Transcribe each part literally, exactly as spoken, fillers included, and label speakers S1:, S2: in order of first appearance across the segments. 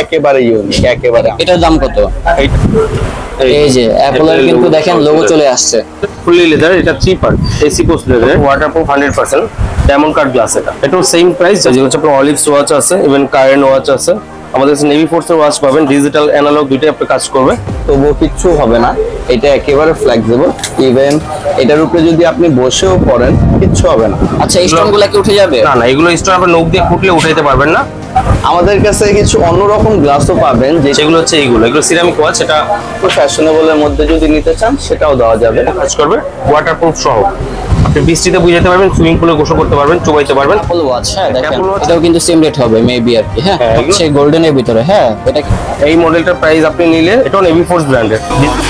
S1: একেবারে ইউনিক একেবারে।
S2: এটার দাম কত? এই যে অ্যাপলের কিন্তু দেখেন লোগো চলে আসছে,
S3: ফুললি লেদার, এটা three part AC post leather, waterproof hundred percent, diamond cut glass. এটা এটাও সেম প্রাইস, যে হচ্ছে আপনার অলিভস ওয়াচ আছে, ইভেন কারেন্ট ওয়াচ আছে, আমাদের কাছে নেভি ফোর্সের ওয়াচ পাবেন, ডিজিটাল অ্যানালগ দুইটাই আপনি কাজ করবে,
S1: তবুও কিচ্ছু হবে না। এটা একেবারে ফ্লেক্সিবল, ইভেন এটার উপরে যদি আপনি বসেও পড়েন কিচ্ছু হবে না।
S2: আচ্ছা স্টোনগুলো কি উঠে যাবে?
S3: না না, এগুলো স্টোন আপনি নখ দিয়ে ফুটলে উঠাইতে পারবেন না।
S1: আমাদের কাছে কিছু অন্যরকম গ্লাসও পাবেন,
S3: যেগুলো হচ্ছে এইগুলো এগুলো সিরামিক ওয়াচ, এটা
S1: একটু ফ্যাশনেবলের মধ্যে যদি নিতে চান সেটাও দেওয়া যাবে,
S3: কাজ করবে, ওয়াটারপ্রুফ সহ। আপনি বৃষ্টিতে বুঝাতে পারবেন, সুইমিং পুলে গোসল করতে পারবেন, চুবাইতে পারবেন।
S2: অ্যাপল ওয়াচ, হ্যাঁ দেখেন এটাও কিন্তু সেম রেট হবে মেবি আর কি। হ্যাঁ হচ্ছে গোল্ডেনের ভিতরে। হ্যাঁ এটা
S3: এই মডেলটার প্রাইস আপনি নিলে এটাও নেভি ফোর্স ব্র্যান্ডের।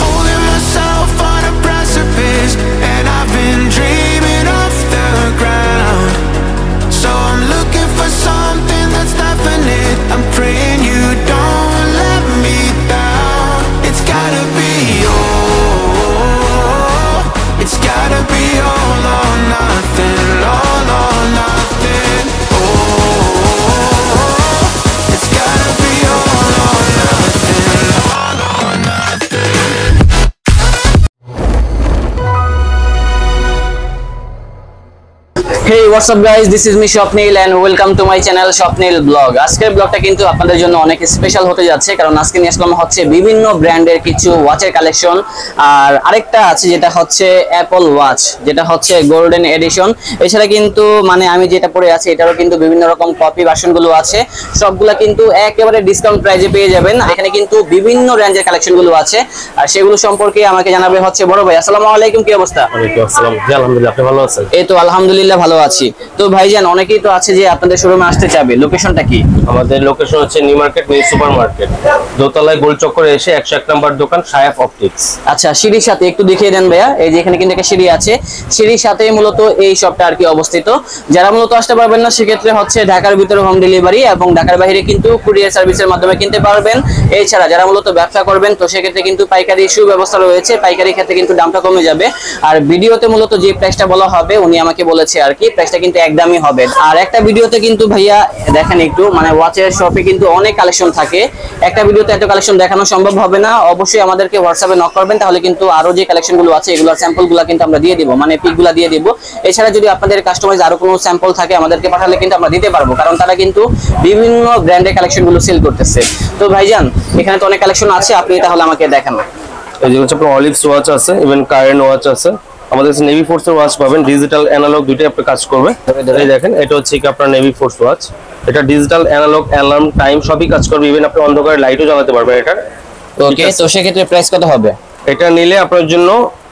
S2: Hey, what's up guys, this is me shopnil and welcome to my channel shopnil blog. আজকের ব্লগটা কিন্তু আপনাদের জন্য অনেক স্পেশাল হতে যাচ্ছে, কারণ আজকে নিয়ে আসলাম হচ্ছে বিভিন্ন ব্র্যান্ডের কিছু ওয়াচের কালেকশন, আর আরেকটা আছে যেটা হচ্ছে অ্যাপল ওয়াচ, যেটা হচ্ছে গোল্ডেন এডিশন। এছাড়া কিন্তু মানে আমি যেটা পরে আছি এটারও কিন্তু বিভিন্ন রকম কপি ভার্সনগুলো আছে, সবগুলা কিন্তু একেবারে ডিসকাউন্ট প্রাইসে পেয়ে যাবেন। এখানে কিন্তু বিভিন্ন রেঞ্জের কালেকশনগুলো আছে, আর সেগুলো সম্পর্কে আমাকে জানাবে হচ্ছে বড় ভাই। আসসালামু আলাইকুম, কি অবস্থা?
S3: ওয়ালাইকুম আসসালাম, আলহামদুলিল্লাহ, আপনি ভালো আছেন?
S2: এই তো আলহামদুলিল্লাহ ভালো আছি। তো ভাইজান অনেকেই তো আছে যে আপনাদের শোরুমে আসতে চাবে, লোকেশনটা কি?
S3: আমাদের লোকেশন হচ্ছে New Market, New Super Market, দোতলায় গোল চক্করে এসে একশো এক নম্বর দোকান শায়াফ অপটিক্স।
S2: আচ্ছা সিঁড়ির সাথে একটু দেখিয়ে দেন ভাইয়া। এই যে এখানে কিন্তু একটা সিঁড়ি আছে, সিঁড়ির সাথে মূলত এই শপটা আর কি অবস্থিত। যারা মূলত আসতে পারবেন না সেক্ষেত্রে হচ্ছে ঢাকার ভিতরে হোম ডেলিভারি এবং ঢাকার বাইরে কিন্তু কুরিয়ার সার্ভিসের মাধ্যমে কিনতে পারবেন। এছাড়া যারা মূলত ব্যবসা করবেন তো সেক্ষেত্রে কিন্তু পাইকারি সুব্যবস্থা রয়েছে, পাইকারি ক্ষেত্রে কিন্তু দামটা কমে যাবে। আর ভিডিওতে মূলত যে প্রাইসটা বলা হবে উনি আমাকে বলেছে আর কি, প্রাইসটা কিন্তু একদমই হবে। আর একটা ভিডিওতে কিন্তু ভাইয়া দেখেন একটু মানে ওয়াচের শপে কিন্তু অনেক কালেকশন থাকে, একটা ভিডিওতে এত কালেকশন দেখানো সম্ভব হবে না। অবশ্যই আমাদেরকে হোয়াটসঅ্যাপে নক করবেন, তাহলে কিন্তু আরো যে কালেকশনগুলো আছে এগুলোর স্যাম্পলগুলো কিন্তু আমরা দিয়ে দিব, মানে পিকগুলো দিয়ে দিব। এছাড়া যদি আপনাদের কাস্টমাইজ আরো কোনো স্যাম্পল থাকে আমাদেরকে পাঠালে কিন্তু আমরা দিতে পারবো, কারণ তারা কিন্তু বিভিন্ন ব্র্যান্ডের কালেকশনগুলো সেল করতেছে। তো ভাইজান এখানে তো অনেক কালেকশন আছে, আপনি তাহলে আমাকে দেখান।
S3: এই যে হচ্ছে আপনার অলিভস ওয়াচ আছে, ইভেন কারেন্ট ওয়াচ আছে, আমাদের কাছে নেভি ফোর্সের ওয়াচ পাবেন, ডিজিটাল অ্যানালগ দুইটাই আপনি কাজ করবে। এই দেখেন এটা হচ্ছে কি আপনার নেভি ফোর্স ওয়াচ, এটা ডিজিটাল অ্যানালগ অ্যালার্ম টাইম সবই কাজ করবে, ইভেন আপনি অন্ধকারে লাইটও জ্বালাতে পারবেন এটা।
S2: ওকে, তো সেক্ষেত্রে প্রাইস কত হবে?
S3: এটা নিলে আপনার জন্য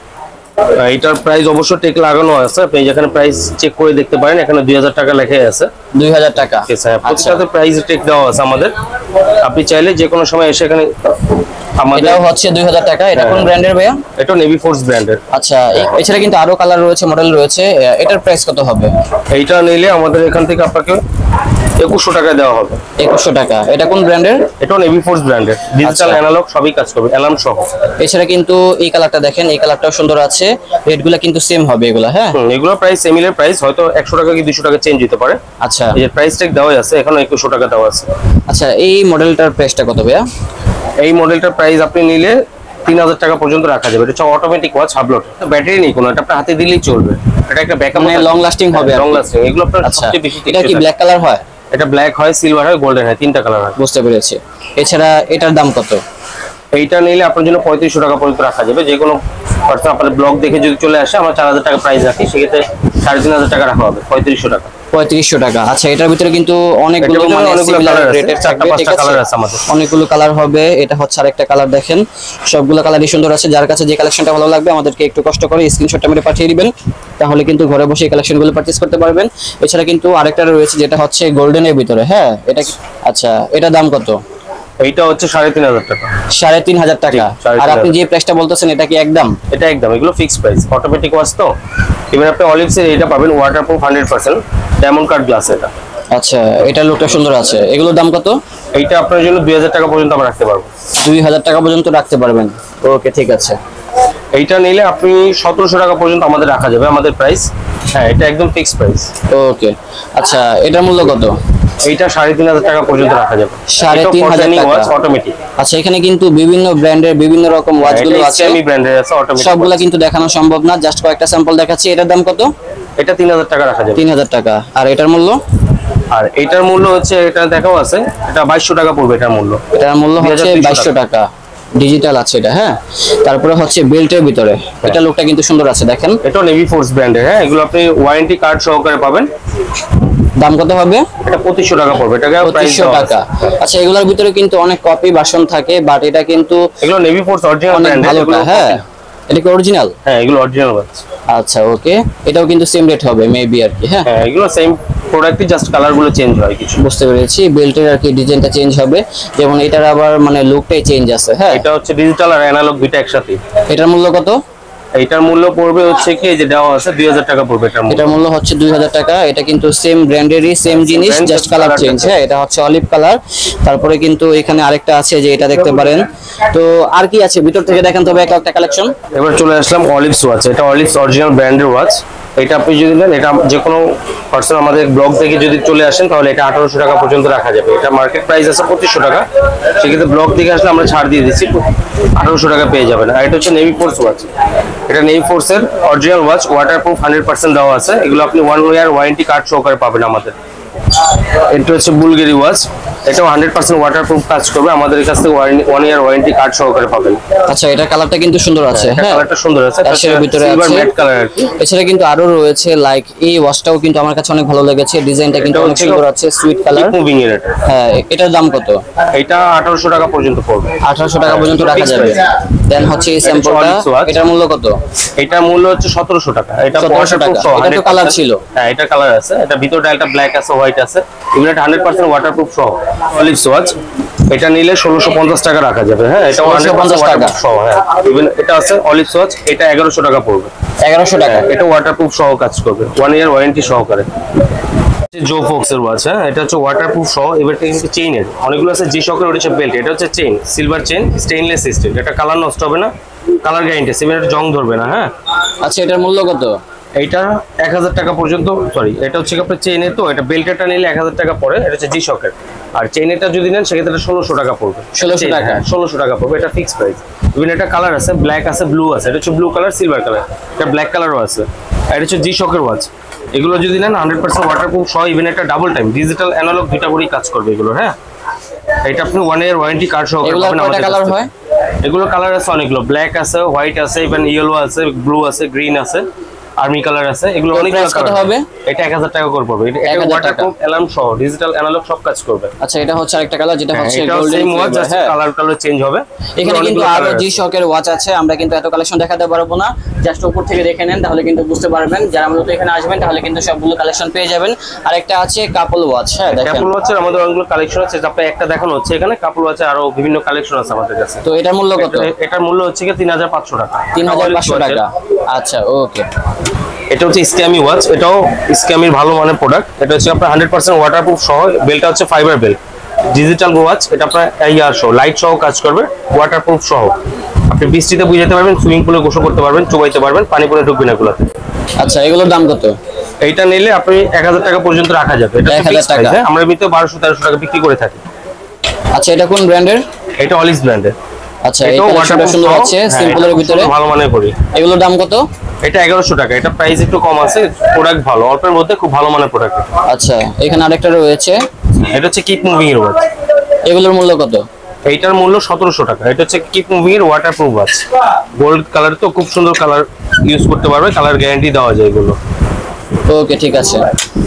S3: এটার প্রাইস অবশ্য টেক লাগানো আছে, আপনি যেখানে প্রাইস চেক করে দেখতে পারেন, এখানে দুই হাজার টাকা লেখা আছে।
S2: দুই হাজার টাকা?
S3: প্রতিটাতে প্রাইস টেক দেওয়া আছে আমাদের, আপনি চাইলে যে কোনো সময় এসে এখানে আমাদের।
S2: এটাও হচ্ছে দুই হাজার টাকা। এটা কোন ব্র্যান্ডের ভাইয়া?
S3: এটা নেভি ফোর্স ব্র্যান্ডের।
S2: আচ্ছা, এছাড়া কিন্তু আরো কালার রয়েছে, মডেল রয়েছে, এটার প্রাইস কত হবে?
S3: এইটা নিলে আমাদের এখান থেকে আপনাকে একুশশো টাকা দেওয়া হবে।
S2: একুশশো টাকা। এটা কোন ব্র্যান্ডের?
S3: এটাও নেভি ফোর্স ব্র্যান্ডের, ডিজিটাল অ্যানালগ সবই কাজ করবে, অ্যালার্ম সহ।
S2: এছাড়া কিন্তু এই কালারটা দেখেন, এই কালারটাও সুন্দর আছে, রেটগুলো কিন্তু সেম হবে এগুলা। হ্যাঁ
S3: এগুলো প্রাইস সেমিলের প্রাইস, হয়তো একশো টাকা কি দুশো টাকা চেঞ্জ হতে পারে।
S2: আচ্ছা,
S3: এই যে প্রাইস ট্যাগ দেওয়া আছে, এখানে একুশশো টাকা দেওয়া আছে।
S2: আচ্ছা, এই মডেলটার প্রাইসটা কত ভাইয়া?
S3: এই মডেলটার প্রাইস আপনি নিলে তিন হাজার টাকা পর্যন্ত রাখা যাবে। এটা হচ্ছে অটোমেটিক ওয়াচ, হাবলট, ব্যাটারি নেই কোনো, এটা আপনি হাতে দিলেই চলবে। এটা একটা ব্যাকআপ,
S2: মানে লং লাস্টিং হবে,
S3: লং লাস্টিং। এগুলো আপনার সবচেয়ে বেশি।
S2: এটা কি ব্ল্যাক কালার হয়?
S3: এটা ব্ল্যাক হয়, সিলভার হয়, গোল্ডেন হয়, তিনটা কালার হয়।
S2: বুঝতে পেরেছি। এছাড়া এটার দাম কত?
S3: এইটা নিলে আপনার জন্য পঁয়ত্রিশশো টাকা পর্যন্ত রাখা যাবে। যে কোনো পার্সন আপনাদের ব্লগ দেখে যদি চলে আসে, আমরা চার হাজার টাকা প্রাইস রাখি, সেক্ষেত্রে সাড়ে তিন হাজার টাকা রাখা হবে, পঁয়ত্রিশশো টাকা।
S2: পঁয়ত্রিশশো টাকা। আচ্ছা, এটার ভিতরে কিন্তু অনেকগুলো মানে সিমিলার রেটের চারটা পাঁচটা কালার আছে আমাদের, অনেকগুলো কালার হবে। এটা হচ্ছে আরেকটা কালার দেখেন, সবগুলো কালারই সুন্দর আছে। যার কাছে যে কালেকশনটা ভালো লাগবে আমাদেরকে একটু কষ্ট করে স্ক্রিনশটটা মেরে পাঠিয়ে দিবেন, তাহলে কিন্তু ঘরে বসে এই কালেকশনগুলো পারচেজ করতে পারবেন। এছাড়া কিন্তু আরেকটা রয়েছে যেটা হচ্ছে গোল্ডেনের ভিতরে। হ্যাঁ এটা আচ্ছা, এটার দাম কত?
S3: এইটা হচ্ছে সাড়ে তিন হাজার টাকা।
S2: সাড়ে তিন হাজার টাকা। আর আপনি যে প্রাইসটা বলতেছেন এটা কি একদম?
S3: এটা একদম, এগুলো ফিক্সড প্রাইস, অটোমেটিক ওয়াচ তো। ইভেন আপনি অলিভস এর এটা পাবেন waterproof hundred percent, diamond cut glass এটা।
S2: আচ্ছা, এটা লুকটা সুন্দর আছে। এগুলোর দাম কত?
S3: এইটা আপনার জন্য দুই হাজার টাকা পর্যন্ত আমরা রাখতে পারবো।
S2: দুই হাজার টাকা পর্যন্ত রাখতে পারবেন? ওকে, ঠিক আছে।
S3: এইটা নিলে আপনি সতেরোশো টাকা পর্যন্ত আমাদের রাখা যাবে, আমাদের প্রাইস। হ্যাঁ, এটা একদম ফিক্সড প্রাইস।
S2: ওকে, আচ্ছা, এটার মূল্য কত?
S3: এইটা সাড়ে তিন হাজার টাকা পর্যন্ত রাখা যাবে।
S2: সাড়ে তিন হাজার টাকা
S3: অটোমেটিক।
S2: আচ্ছা, এখানে কিন্তু বিভিন্ন ব্র্যান্ডের বিভিন্ন রকম ওয়াচ গুলো আছে,
S3: সেমি ব্র্যান্ডের আছে অটোমেটিক।
S2: সবগুলা কিন্তু দেখানো সম্ভব না, জাস্ট কয়েকটা স্যাম্পল দেখাচ্ছি। এটার দাম কত?
S3: এটা তিন হাজার টাকা রাখা যাবে।
S2: তিন হাজার টাকা। আর এটার মূল্য?
S3: আর এটার মূল্য হচ্ছে, এটা দেখাও আছে, এটা বাইশশো টাকা পড়বে এটার মূল্য।
S2: এটার মূল্য হচ্ছে বাইশশো টাকা, ডিজিটাল আছে এটা। হ্যাঁ, তারপরে হচ্ছে বেল্টের ভিতরে এটা লুকটা কিন্তু সুন্দর আছে, দেখেন।
S3: এটা নেভি ফোর্স ব্র্যান্ডের। হ্যাঁ, এগুলো আপনি ওয়ারেন্টি কার্ড সহকারে পাবেন।
S2: দাম কত হবে?
S3: এটা পঁচিশশো টাকা পড়বে। এটা
S2: পঁচিশশো টাকা। আচ্ছা, এগুলোর ভিতরে কিন্তু অনেক কপি ভার্সন থাকে, বাট এটা কিন্তু
S3: এগুলো নেভি ফোর্স অরিজিনাল ব্র্যান্ডের।
S2: ভালোটা। হ্যাঁ, এটা কি অরিজিনাল?
S3: হ্যাঁ, এগুলো অরিজিনাল ওয়াচ।
S2: আচ্ছা, ওকে, এটাও কিন্তু সেম রেট হবে মেবি আর কি। হ্যাঁ,
S3: হ্যাঁ, এগুলো সেম প্রোডাক্টই, জাস্ট কালার গুলো চেঞ্জ হয় কিছু।
S2: বুঝতে পেরেছি, বেল্টের আর কি ডিজাইনটা চেঞ্জ হবে, যেমন এটার আবার মানে লুকটাই চেঞ্জ আছে। হ্যাঁ,
S3: এটা হচ্ছে ডিজিটাল আর অ্যানালগ দুইটা একসাথে।
S2: এটার মূল্য কত?
S3: এটার মূল্য পড়বে হচ্ছে কি, যে দেওয়া আছে দুই হাজার টাকা পড়বে এটার মূল্য।
S2: এটার মূল্য হচ্ছে দুই হাজার টাকা। এটা কিন্তু সেম ব্র্যান্ডেরই, সেম জিনিস, জাস্ট কালার চেঞ্জ। হ্যাঁ, এটা হচ্ছে অলিভ কালার। তারপরে কিন্তু এখানে আরেকটা আছে, যে এটা দেখতে পারেন। তো আর কি আছে ভিতর থেকে দেখেন তবে একটা একটা কালেকশন।
S3: এবার চলে আসলাম অলিভস ওয়াচ। এটা অলিভস অরিজিনাল ব্র্যান্ডের ওয়াচ। এটা আপনি যদি নেন, এটা যে কোনো পার্সন আমাদের ব্লগ থেকে যদি চলে আসেন, তাহলে এটা আঠারোশো টাকা পর্যন্ত রাখা যাবে। এটা মার্কেট প্রাইস আছে পঁচিশশো টাকা, সেক্ষেত্রে ব্লগ থেকে আসলে আমরা ছাড় দিয়ে দিচ্ছি, আঠারোশো টাকা পেয়ে যাবেন। আর এটা হচ্ছে নেভি ফোর্স ওয়াচ। এটা নেভি ফোর্সের original watch, waterproof hundred percent দেওয়া আছে। এগুলো আপনি ওয়ান ইয়ার ওয়ারেন্টি কার্ড সহকারে পাবেন আমাদের। এটা হচ্ছে বুলগেরি ওয়াচ। এটাও হান্ড্রেড পার্সেন্ট ওয়াটার প্রুফ কাজ করবে, আমাদের কাছ থেকে ওয়ান ইয়ার ওয়ারেন্টি কার্ড সহকারে পাবেন।
S2: আচ্ছা, এটা কালারটা কিন্তু সুন্দর আছে। হ্যাঁ,
S3: কালারটা সুন্দর আছে,
S2: এর ভিতরে আছে
S3: ম্যাট কালার আর কি।
S2: এছাড়া কিন্তু আরো রয়েছে, লাইক এই ওয়াচটাও কিন্তু আমার কাছে অনেক ভালো লেগেছে, ডিজাইনটা কিন্তু অনেক সুন্দর আছে, সুইট কালার।
S3: মুভিং এর এটা।
S2: হ্যাঁ, এটার দাম কত?
S3: এটা আঠারোশো টাকা পর্যন্ত পড়বে।
S2: আঠারোশো টাকা পর্যন্ত রাখা যাবে। দেন হচ্ছে এই স্যাম্পলটা, এটার মূল্য কত?
S3: এটার মূল্য হচ্ছে সতেরোশো টাকা। এটা
S2: সতেরোশো টাকা। এটা তো কালার ছিল।
S3: হ্যাঁ, এটা কালার আছে। এটা ভিতরটা একটা ব্ল্যাক আছে, হোয়াইট আছে। এগুলো হান্ড্রেড পার্সেন্ট ওয়াটারপ্রুফ সহ অলিভস ওয়াচ। এটা নিলে ষোলোশো পঞ্চাশ টাকা রাখা যাবে। হ্যাঁ, এটা
S2: ষোলোশো পঞ্চাশ টাকা
S3: সহ। হ্যাঁ, ইভেন এটা আছে অলিভস ওয়াচ, এটা এগারোশো টাকা পড়বে।
S2: এগারোশো টাকা।
S3: এটা ওয়াটারপ্রুফ সহ কাজ করবে, ওয়ান ইয়ার ওয়ারেন্টি সহকারে। জো ফক্সের ওয়াচ। হ্যাঁ, এটা হচ্ছে ওয়াটারপ্রুফ সহ। এবার কিন্তু চেইনের অনেকগুলো আছে, জি শকের ওটা হচ্ছে বেল্ট। এটা হচ্ছে chain, silver chain, stainless steel. এটা কালার নষ্ট হবে না, কালার গ্যারান্টি আছে, এটা জং ধরবে না। হ্যাঁ,
S2: আচ্ছা, এটার মূল্য কত?
S3: এইটা এক হাজার টাকা পর্যন্ত। সরি, এটা হচ্ছে আপনার চেইনের, তো এটা বেল্টেরটা নিলে এক হাজার টাকা পড়ে। এটা হচ্ছে জি শকের। আর চেইনেরটা যদি নেন, সেক্ষেত্রে ষোলোশো টাকা পড়বে।
S2: ষোলোশো টাকা।
S3: ষোলোশো টাকা পড়বে, এটা ফিক্স প্রাইস। ইভেন এটা কালার আছে, ব্ল্যাক আছে, ব্লু আছে। এটা হচ্ছে ব্লু কালার, সিলভার কালার। এটা ব্ল্যাক কালারও আছে। আর এটা হচ্ছে জি শকের ওয়াচ। এগুলো যদি নেন হান্ড্রেড পার্সেন্ট ওয়াটারপ্রুফ সহ, ইভেন একটা ডাবল টাইম ডিজিটাল অ্যানালগ দুইটা করেই কাজ করবে এগুলো। হ্যাঁ, এটা আপনি ওয়ান ইয়ার ওয়ারেন্টি কার্ড সহ পাবেন আমাদের কাছ থেকে। এগুলো কালার আছে অনেকগুলো, ব্ল্যাক আছে, হোয়াইট আছে, ইভেন ইয়েলো আছে, ব্লু আছে, গ্রিন আছে, আর্মি কালার আছে। এগুলো অনেক কত হবে? এটা এক হাজার টাকা করে পড়বে। এটা ওয়াটারপ্রুফ অ্যালার্ম সহ, ডিজিটাল অ্যানালগ সব কাজ করবে।
S2: আচ্ছা, এটা হচ্ছে আরেকটা কালার, যেটা হচ্ছে
S3: golden watch, just colour colour change হবে।
S2: এখানে কিন্তু আরো জি শকের ওয়াচ আছে, আমরা কিন্তু এত কালেকশন দেখাতে পারবো না, জাস্ট উপর থেকে দেখে নেন, তাহলে কিন্তু বুঝতে পারবেন। যারা মূলত এখানে আসবেন, তাহলে কিন্তু সবগুলো কালেকশন পেয়ে যাবেন। আরেকটা আছে কাপল ওয়াচ। হ্যাঁ, দেখেন
S3: কাপল ওয়াচের আমাদের অনেকগুলো কালেকশন আছে, আপনি একটা দেখানো হচ্ছে এখানে। কাপল ওয়াচে আরো বিভিন্ন কালেকশন আছে আমাদের কাছে।
S2: তো এটার মূল্য কত?
S3: এটার মূল্য হচ্ছে কি তিন হাজার পাঁচশো টাকা।
S2: তিন হাজার পাঁচশো টাকা। আচ্ছা, ওকে।
S3: এটা হচ্ছে স্ক্যামি ওয়াচ। এটাও স্ক্যামির ভালো মানের প্রোডাক্ট। এটা হচ্ছে আপনার হান্ড্রেড পার্সেন্ট ওয়াটারপ্রুফ সহ। বেলটা হচ্ছে ফাইবার বেল্ট, ডিজিটাল ওয়াচ। এটা আপনার ইয়ার সহ, লাইট সহ কাজ করবে, ওয়াটারপ্রুফ সহ। আপনি বৃষ্টিতে বুঝাতে পারবেন, সুইমিং পুলে গোসল করতে পারবেন, চুবাইতে পারবেন, পানি পরে ঢুকবে না এগুলোতে।
S2: আচ্ছা, এগুলোর দাম কত?
S3: এইটা নিলে আপনি এক হাজার টাকা পর্যন্ত রাখা যাবে। এটা
S2: এক হাজার টাকা।
S3: আমরা এমনিতে বারোশো তেরোশো টাকা বিক্রি করে থাকি।
S2: আচ্ছা, এটা কোন ব্র্যান্ডের?
S3: এটা অলিভস ব্র্যান্ডের।
S2: আচ্ছা, এটা ওয়াটারপ্রুফ সুন্দর আছে, সিম্পলের ভিতরে
S3: ভালো মানের করি।
S2: এগুলোর দাম কত?
S3: এটা এগারোশো টাকা। এটা প্রাইস একটু কম আছে, প্রোডাক্ট ভালো, অল্পের মধ্যে খুব ভালো মানের প্রোডাক্ট।
S2: আচ্ছা, এখানে আরেকটা রয়েছে,
S3: এটা হচ্ছে কিপ মুভিং এর ওয়াচ।
S2: এগুলোর মূল্য কত?
S3: এইটার মূল্য সতেরোশো টাকা। এটা হচ্ছে কিপ মুভিং এর ওয়াটারপ্রুফ ওয়াচ। গোল্ড কালার, তো খুব সুন্দর কালার, ইউজ করতে পারবে, কালার গ্যারান্টি দেওয়া যায় এগুলো।
S2: ওকে, ঠিক আছে।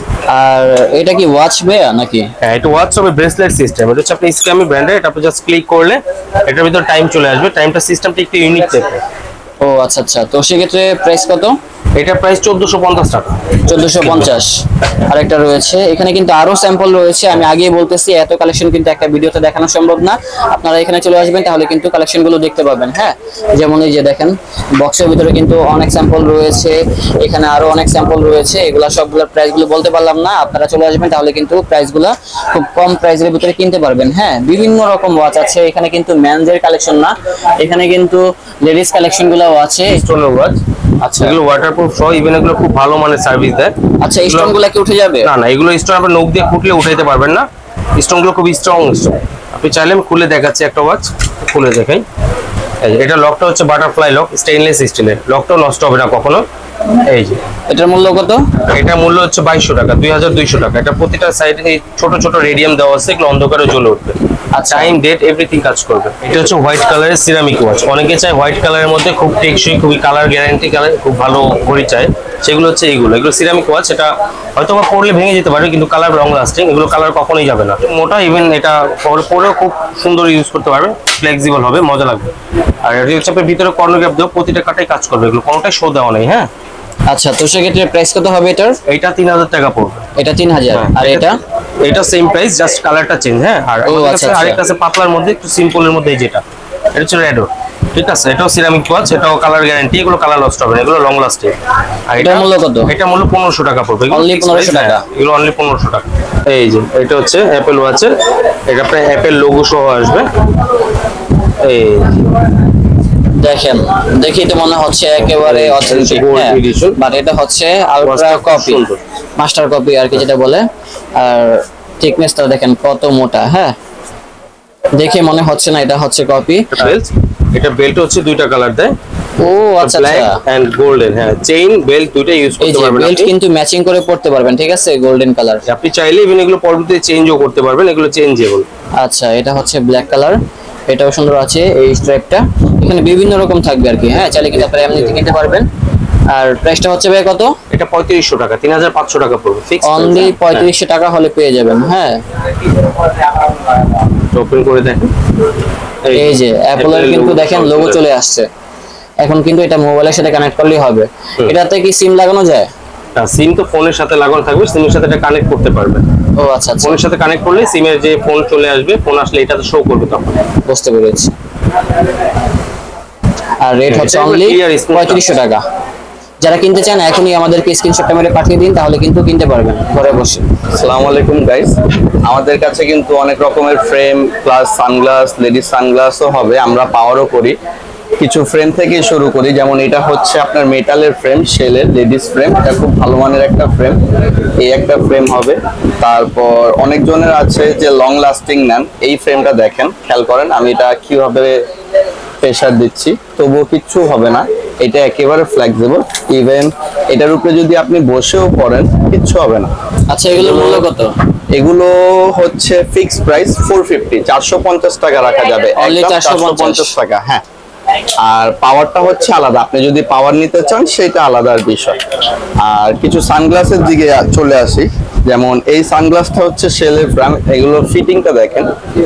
S2: আর এটা কি ওয়াচ বেয়া নাকি?
S3: হ্যাঁ, এটা ওয়াচ হবে ব্রেসলেট সিস্টেম। এটা হচ্ছে আপনি স্ক্যামি ব্র্যান্ডের। এটা আপনি জাস্ট ক্লিক করলে এটার ভিতর টাইম চলে আসবে। টাইমটা সিস্টেমটা একটু ইউনিক টাইপের।
S2: ও আচ্ছা আচ্ছা, তো সেক্ষেত্রে প্রাইস কত?
S3: এটা প্রাইস চোদ্দশো পঞ্চাশ টাকা।
S2: চোদ্দশো পঞ্চাশ। আরেকটা রয়েছে, এখানে কিন্তু আরো স্যাম্পল রয়েছে। আমি আগেই বলতেছি, এত কালেকশন কিন্তু একটা ভিডিওতে দেখানো সম্ভব না। আপনারা এখানে চলে আসবেন, তাহলে কিন্তু কালেকশন গুলো দেখতে পাবেন। হ্যাঁ, যেমন এই যে দেখেন, বক্সের ভিতরে কিন্তু অনেক স্যাম্পল রয়েছে, এখানে আরো অনেক স্যাম্পল রয়েছে। এগুলা সবগুলোর প্রাইস গুলো বলতে পারলাম না, আপনারা চলে আসবেন, তাহলে কিন্তু প্রাইস গুলা খুব কম প্রাইসের ভিতরে কিনতে পারবেন। হ্যাঁ, বিভিন্ন রকম ওয়াচ আছে এখানে, কিন্তু মেনজের কালেকশন না, এখানে কিন্তু লেডিস কালেকশন গুলাও আছে।
S3: স্টোনের ওয়াচ,
S2: আচ্ছা,
S3: এগুলো ওয়াটারপ্রুফ সহ, ইভেন এগুলো খুব ভালো মানের সার্ভিস দেয়।
S2: আচ্ছা, স্টোনগুলো কি উঠে যাবে?
S3: না না, এগুলো স্টোন আপনি নখ দিয়ে খুঁটলে উঠাইতে পারবেন না, স্টোনগুলো খুব স্ট্রং স্টোন। আপনি চাইলে আমি খুলে দেখাচ্ছি একটা ওয়াচ, খুলে দেখাই। এটা লকটা হচ্ছে বাটারফ্লাই লক, স্টেইনলেস স্টিলের, লকটাও নষ্ট হবে না কখনো। এই যে
S2: এটার মূল্য কত?
S3: এটা মূল্য হচ্ছে বাইশশো টাকা, দুই হাজার দুইশো টাকা। এটা প্রতিটা সাইডে এই ছোট ছোট রেডিয়াম দেওয়া আছে, এগুলো অন্ধকারে জ্বলে উঠবে।
S2: আচ্ছা,
S3: টাইম ডেট এভরিথিং কাজ করবে। এটা হচ্ছে হোয়াইট কালারের সিরামিক ওয়াচ। অনেকে চায় হোয়াইট কালারের মধ্যে খুব টেকসই, খুবই কালার গ্যারান্টি কালার, খুব ভালো ঘড়ি চায়, সেগুলো হচ্ছে এইগুলো। এগুলো সিরামিক ওয়াচ, এটা হয়তো বা পরলে ভেঙে যেতে পারে, কিন্তু কালার লং লাস্টিং, এগুলো কালার কখনোই যাবে না। মোটা, ইভেন এটা পরেও খুব সুন্দর ইউজ করতে পারবে, ফ্লেক্সিবল হবে, মজা লাগবে। আর এটা হচ্ছে আপনার ভিতরে কর্নার গ্যাপ দেওয়া, প্রতিটা কাটাই কাজ করবে, এগুলো কোনোটাই শো দেওয়া নেই। হ্যাঁ,
S2: আচ্ছা, তো সেক্ষেত্রে প্রাইস কত হবে এটার?
S3: এটা তিন হাজার টাকা পড়বে।
S2: এটা তিন হাজার। আর এটা?
S3: এটা সেম প্রাইস, জাস্ট কালারটা চেঞ্জ। হ্যাঁ, আর আমাদের কাছে আরেকটা আছে পাতলার মধ্যে, একটু সিম্পলের মধ্যে, যেটা এটা হচ্ছে রেডো। ঠিক আছে, এটাও সিরামিক ওয়াচ, এটাও কালার গ্যারান্টি, এগুলো কালার লস্ট হবে না, এগুলো লং লাস্টিং। আর
S2: এটার মূল্য কত?
S3: এটা মূল্য পনেরোশো টাকা পড়বে,
S2: অনলি পনেরোশো টাকা।
S3: এগুলো অনলি পনেরোশো টাকা। এই যে এটা হচ্ছে অ্যাপেল ওয়াচের, এটা আপনার অ্যাপেল লোগো সহ আসবে। এই
S2: দেখেন, দেখি তো মনে হচ্ছে একেবারে অথেন্টিক, বাট এটা হচ্ছে আলট্রা কপি, মাস্টার কপি আর কি যেটা বলে। আর থিকনেসটা দেখেন কত মোটা। হ্যাঁ, দেখে মনে হচ্ছে না এটা হচ্ছে কপি।
S3: এটা বেল্ট হচ্ছে দুইটা কালার দেয়।
S2: ও আচ্ছা,
S3: ব্ল্যাক এন্ড গোল্ডেন। হ্যাঁ, চেইন বেল্ট দুইটা ইউজ করতে পারবেন।
S2: বেল্ট কিন্তু ম্যাচিং করে পড়তে পারবেন। ঠিক আছে, গোল্ডেন কালার।
S3: আপনি চাইলে ইভেন এগুলো পরবর্তীতে চেঞ্জও করতে পারবেন, এগুলো চেঞ্জেবল।
S2: আচ্ছা, এটা হচ্ছে ব্ল্যাক কালার, এটাও সুন্দর আছে। এই স্ট্রাইপটা এখানে বিভিন্ন রকম থাকবে আর কি। হ্যাঁ, চাইলে কিন্তু আপনারা এমনিতে কিনতে পারবেন। আর প্রাইসটা হচ্ছে ভাই কত?
S3: এটা পঁয়ত্রিশশো টাকা, তিন হাজার পাঁচশো টাকা পড়বে ফিক্স।
S2: অনলি পঁয়ত্রিশশো টাকা হলে পেয়ে যাবেন। হ্যাঁ,
S3: ওপেন করে দেখেন,
S2: এই যে অ্যাপলের কিন্তু দেখেন লোগো চলে আসছে। এখন কিন্তু এটা মোবাইলের সাথে কানেক্ট করলেই হবে। এটাতে কি সিম লাগানো যায়?
S3: না, সিম তো ফোনের সাথে লাগানো থাকবে, সিমের সাথে এটা কানেক্ট করতে পারবেন।
S2: ও আচ্ছা,
S3: ফোনের সাথে কানেক্ট করলে সিমের যে ফোন চলে আসবে, ফোন আসলে এটাতে শো করবে তখন।
S2: বুঝতে পেরেছি। আর রেট হচ্ছে অনলি পঁয়ত্রিশশো টাকা। যারা কিনতে চান এখনই আমাদেরকে স্ক্রিনশটটা মেরে পাঠিয়ে দিন, তাহলে কিন্তু কিনতে পারবেন ঘরে বসে।
S1: আসসালামু আলাইকুম গাইস, আমাদের কাছে কিন্তু অনেক রকমের ফ্রেম প্লাস সানগ্লাস, লেডিস সানগ্লাসও হবে, আমরা পাওয়ারও করি। কিছু ফ্রেম থেকে শুরু করি, যেমন এটা হচ্ছে আপনার মেটালের ফ্রেম, শেলের লেডিস ফ্রেম, এটা খুব ভালো মানের একটা ফ্রেম। এই একটা ফ্রেম হবে। তারপর অনেকজনের আছে যে লং লাস্টিং নেন, এই ফ্রেমটা দেখেন, খেয়াল করেন আমি এটা কিভাবে প্রেসার দিচ্ছি, তবুও কিচ্ছু হবে না, এটা একেবারে ফ্লেক্সিবল। ইভেন এটার উপরে যদি আপনি বসেও পড়েন কিচ্ছু হবে না।
S2: আচ্ছা, এগুলোর মূল্য কত?
S1: এগুলো হচ্ছে ফিক্স প্রাইস ফোর ফিফটি, চারশো পঞ্চাশ টাকা রাখা যাবে, চারশো পঞ্চাশ টাকা। হ্যাঁ, আর পাওয়ারটা হচ্ছে আলাদা, আপনি যদি পাওয়ার নিতে চান সেটা আলাদার বিষয়। আর কিছু সানগ্লাসের দিকে চলে আসি, যেমন এই সানগ্লাসটা হচ্ছে শেলের ফ্রেম, এগুলোর ফিটিংটা দেখেন,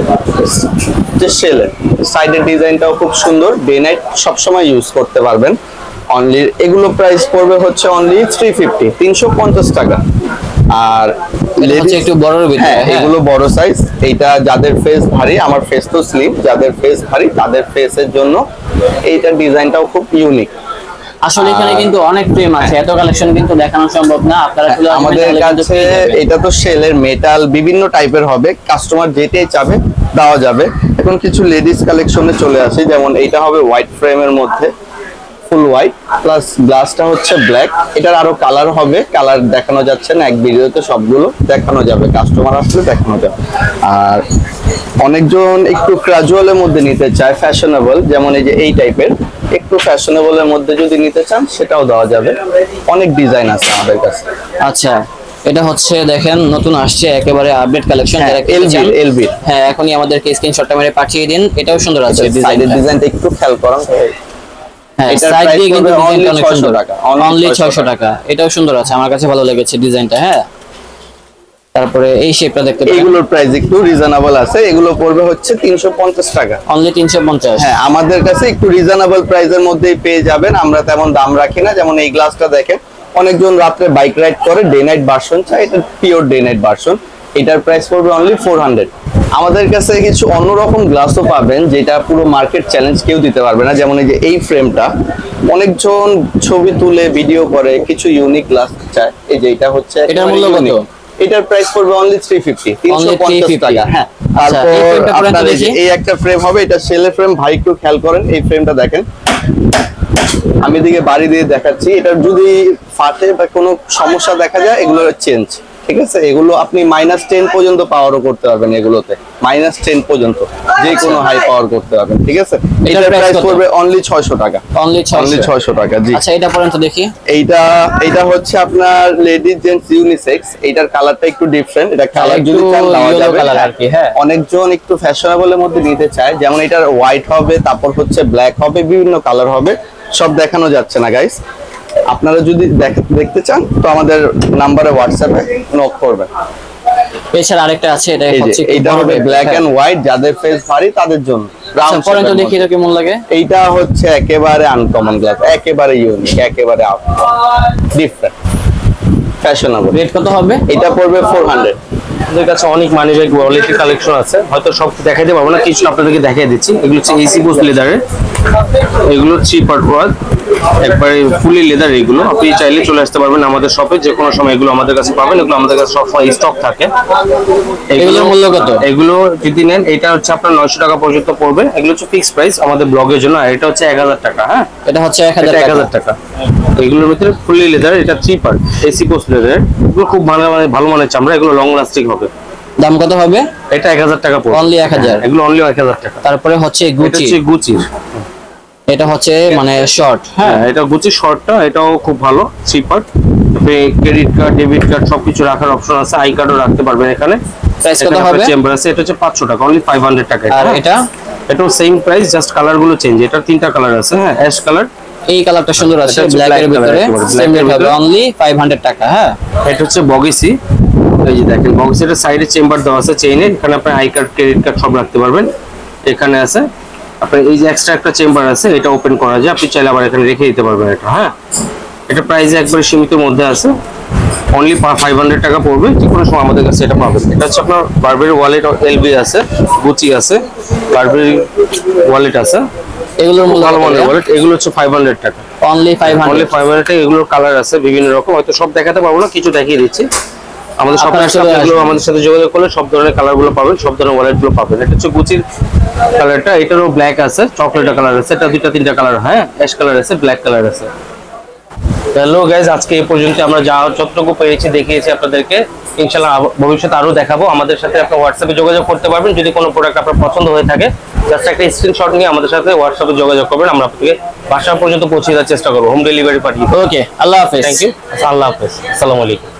S1: যে শেলের সাইডের ডিজাইনটাও খুব সুন্দর, ডে নাইট সবসময় ইউজ করতে পারবেন। অনলি এগুলো প্রাইস পড়বে হচ্ছে অনলি থ্রি ফিফটি, তিনশো পঞ্চাশ টাকা। আর
S2: একটু বড়,
S1: হ্যাঁ এগুলো বড় সাইজ। এইটা যাদের ফেস ভারী, আমার ফেস তো স্লিম, যাদের ফেস ভারী তাদের ফেসের জন্য এইটার ডিজাইনটাও খুব ইউনিক।
S2: আসলে এখানে কিন্তু অনেক ফ্রেম আছে, এত কালেকশন কিন্তু দেখানো সম্ভব না। আপনারা শুধু
S1: আমাদের কাছে এটা তো শেলের, মেটাল, বিভিন্ন টাইপের হবে, কাস্টমার যেটাই চাবে দেওয়া যাবে। এখন কিছু লেডিস কালেকশনে চলে আসে, যেমন এইটা হবে হোয়াইট ফ্রেমের মধ্যে, ফুল হোয়াইট প্লাস গ্লাসটা হচ্ছে ব্ল্যাক। এটার আরো কালার হবে, কালার দেখানো যাচ্ছে না এক ভিডিওতে, সবগুলো দেখানো যাবে, কাস্টমার আসলে দেখানো যাবে। আর অনেকজন একটু ক্যাজুয়ালের মধ্যে নিতে চায়, ফ্যাশনেবল, যেমন এই যে এই টাইপের একটু ফ্যাশনেবলের মধ্যে যদি নিতে চান সেটাও দেওয়া যাবে, অনেক ডিজাইন আছে আমাদের কাছে।
S2: আচ্ছা, এটা হচ্ছে দেখেন নতুন আসছে, একেবারে আপডেট কালেকশন। যারা
S1: এলবি এলবি
S2: হ্যাঁ, এখনই আমাদেরকে স্ক্রিনশটটা মেরে পাঠিয়ে দিন। এটাও সুন্দর আছে,
S1: ডিজাইনের ডিজাইনটা একটু খেয়াল করুন।
S2: হ্যাঁ, সাইড দিয়ে কিন্তু ডিজাইনটা অনেক সুন্দর, অনলি ছয়শো টাকা। এটাও সুন্দর আছে, আমার কাছে ভালো লেগেছে ডিজাইনটা। হ্যাঁ, তারপরে এই শেপটা দেখতে পারেন,
S1: এগুলোর প্রাইস একটু রিজনেবল আছে, এগুলো পড়বে হচ্ছে তিনশো পঞ্চাশ টাকা,
S2: অনলি তিনশো পঞ্চাশ।
S1: হ্যাঁ, আমাদের কাছে একটু রিজনেবল প্রাইসের মধ্যেই পেয়ে যাবেন, আমরা তেমন দাম রাখি না। যেমন এই গ্লাসটা দেখেন, অনেকজন রাত্রে বাইক রাইড করে, ডে নাইট ভার্সন চাই, এটা পিওর ডে নাইট ভার্সন, এটার প্রাইস পড়বে অনলি ফোর হান্ড্রেড। আমাদের কাছে কিছু অন্যরকম গ্লাসও পাবেন, যেটা পুরো মার্কেট চ্যালেঞ্জ কেউ দিতে পারবে না। যেমন এই যে এই ফ্রেমটা, অনেকজন ছবি তুলে ভিডিও করে, কিছু ইউনিক গ্লাস চায়। এই যে এটা হচ্ছে,
S2: এটার মূল্য কত?
S1: এটার প্রাইস পড়বে অনলি থ্রি ফিফটি, তিনশো পঞ্চাশ টাকা। হ্যাঁ, তারপর আপনার এই একটা ফ্রেম হবে, এটা শেলের ফ্রেম, ভাই একটু খেয়াল করেন, এই ফ্রেমটা দেখেন, আমি এদিকে বাড়ি দিয়ে দেখাচ্ছি, এটার যদি ফাটে বা কোনো সমস্যা দেখা যায় এগুলো চেঞ্জ, ঠিক আছে? এগুলো আপনি মাইনাস টেন পর্যন্ত পাওয়ারও করতে পারবেন, এগুলোতে মাইনাস টেন পর্যন্ত যে কোনো হাই পাওয়ার করতে পারবেন, ঠিক আছে? এটার প্রাইস পড়বে অনলি ছয়শো টাকা,
S2: অনলি
S1: অনলি ছয়শো টাকা। জি
S2: আচ্ছা, এটা পর্যন্ত দেখি।
S1: এইটা এইটা হচ্ছে আপনার লেডিস জেন্টস ইউনিসেক্স, এইটার কালারটা একটু ডিফারেন্ট, এটা কালার যদি চান দেওয়া যাবে
S2: আর কি। হ্যাঁ,
S1: অনেকজন একটু ফ্যাশনেবলের মধ্যে নিতে চায়, যেমন এটার হোয়াইট হবে, তারপর হচ্ছে ব্ল্যাক হবে, বিভিন্ন কালার হবে, সব দেখানো যাচ্ছে না গাইস। আপনারা যদি দেখতে চান তো আমাদের নাম্বারে হোয়াটসঅ্যাপে নক করবেন।
S2: এছাড়া আরেকটা আছে, এটা হচ্ছে
S1: এইটা হবে ব্ল্যাক এন্ড হোয়াইট, যাদের ফেস ভারী তাদের জন্য।
S2: পরেন তো দেখি এটা কেমন লাগে।
S1: এইটা হচ্ছে একেবারে আনকমন গ্লাস, একেবারে ইউনিক, একেবারে ডিফারেন্ট, ফ্যাশনেবল।
S2: রেট কত হবে?
S1: এটা পড়বে চারশো।
S3: আমাদের কাছে অনেক মানি ব্যাগ ওয়ালেটের কালেকশন আছে, হয়তো সব দেখাইতে পারবো না, কিছু আপনাদেরকে দেখিয়ে দিচ্ছি। এগুলো হচ্ছে এসি বোস লেদারের, এগুলো থ্রি পার্ট ওয়ার্ক, একবারে ফুলি লেদার। এগুলো আপনি চাইলে চলে আসতে পারবেন আমাদের শপে, যে কোনো সময় এগুলো আমাদের কাছে পাবেন। এগুলো আমাদের কাছে সবসময় স্টক থাকে।
S2: এগুলোর মূল্য কত?
S3: এগুলো যদি নেন এটা হচ্ছে আপনার নয়শো টাকা পর্যন্ত পড়বে। এগুলো হচ্ছে ফিক্স প্রাইস আমাদের ব্লগের জন্য, আর এটা হচ্ছে এক হাজার টাকা। হ্যাঁ,
S2: এটা হচ্ছে এক হাজার
S3: টাকা। এগুলোর ভিতরে ফুলি লেদার, এটা three part AC post leather. এগুলো খুব ভালো মানে ভালো মানের চামড়া, এগুলো লং লাস্টিং হবে।
S2: দাম কত হবে?
S3: এটা এক হাজার টাকা পড়বে,
S2: অনলি এক হাজার।
S3: এগুলো অনলি এক হাজার টাকা।
S2: তারপরে হচ্ছে গুচি,
S3: গুচির
S2: এটা হচ্ছে মানে শর্ট। হ্যাঁ,
S3: এটা গুচি শর্টটা, এটাও খুব ভালো three part. Credit card, debit card সবকিছু রাখার অপশন আছে, আই কার্ডও রাখতে পারবেন এখানে।
S2: প্রাইস কত হবে?
S3: চেম্বার আছে, এটা হচ্ছে পাঁচশো টাকা, অনলি পাঁচশো টাকা।
S2: আর এটা
S3: এটাও সেম প্রাইস, জাস্ট কালার গুলো চেঞ্জ। এটা তিনটা কালার আছে। হ্যাঁ, অ্যাশ কালার,
S2: এই কালারটা সুন্দর আছে, ব্ল্যাক এর ভিতরে সেম রেট হবে, অনলি পাঁচশো টাকা। হ্যাঁ,
S3: এটা হচ্ছে বগিসি। এই যে দেখেন বক্সের সাইডে চেম্বার দেওয়া আছে চেইনের, এখানে আপনি আই কার্ড, ক্রেডিট কার্ড সব রাখতে পারবেন। এখানে আছে আপনার এই যে এক্সট্রা একটা চেম্বার আছে, এটা ওপেন করা যায়, আপনি চাইলে আবার এখানে রেখে দিতে পারবেন এটা। হ্যাঁ, এটা প্রাইস একবারে সীমিতের মধ্যে আছে, অনলি পাঁচশো টাকা পড়বে। যে কোনো সময় আমাদের কাছে এটা পাবেন। এটা হচ্ছে আপনার বারবেরি ওয়ালেট, এলবি আছে, গুচি আছে, বারবেরি ওয়ালেট আছে।
S2: এগুলোর মূল্য
S3: ভালো মানের ওয়ালেট, এগুলো হচ্ছে পাঁচশো টাকা,
S2: অনলি পাঁচশো।
S3: অনলি পাঁচশো টাকা। এগুলোর কালার আছে বিভিন্ন রকম, হয়তো সব দেখাতে পারবো না, কিছু দেখিয়ে দিচ্ছি। আমাদের সব এগুলো আমাদের সাথে যোগাযোগ করলে সব ধরনের কালার গুলো পাবেন, সব ধরনের ওয়ালেট গুলো পাবেন। এটা হচ্ছে গুচির কালারটা, এটারও ব্ল্যাক আছে, চকলেট কালার আছে, এটা দুইটা তিনটা কালার। হ্যাঁ, অ্যাশ কালার আছে, ব্ল্যাক কালার আছে। হ্যালো গাইজ, আজকে এই পর্যন্ত আমরা যা যতটুকু পেয়েছি দেখিয়েছি আপনাদেরকে। ইনশাআল্লাহ ভবিষ্যতে আরো দেখাবো। আমাদের সাথে আপনি হোয়াটসঅ্যাপে যোগাযোগ করতে পারবেন। যদি কোনো প্রোডাক্ট আপনার পছন্দ হয়ে থাকে, জাস্ট একটা স্ক্রিনশট নিয়ে আমাদের সাথে হোয়াটসঅ্যাপে যোগাযোগ করবেন, আমরা আপনাকে বাসা পর্যন্ত পৌঁছে দেওয়ার চেষ্টা করবো, হোম ডেলিভারি পাঠিয়ে।
S2: ওকে, আল্লাহ হাফেজ।
S3: থ্যাংক ইউ, আল্লাহ হাফেজ, আসসালামু আলাইকুম।